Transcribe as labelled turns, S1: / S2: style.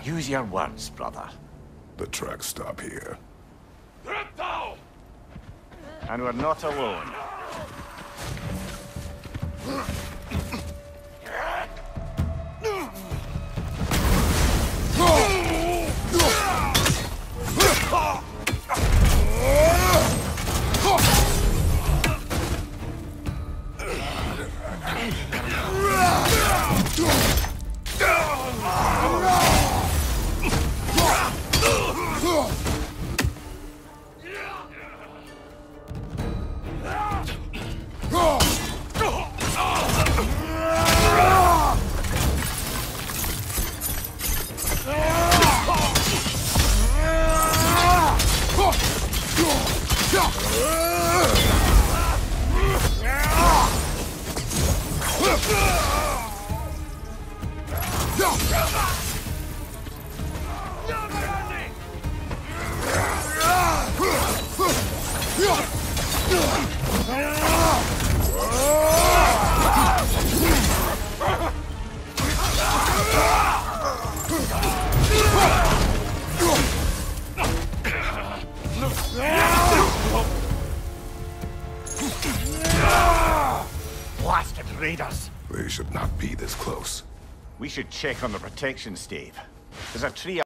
S1: Use your words, brother.
S2: The tracks stop here.
S1: And we're not alone. Blasted raiders!
S2: They should not be this close.
S1: We should check on the protection stave. There's a tree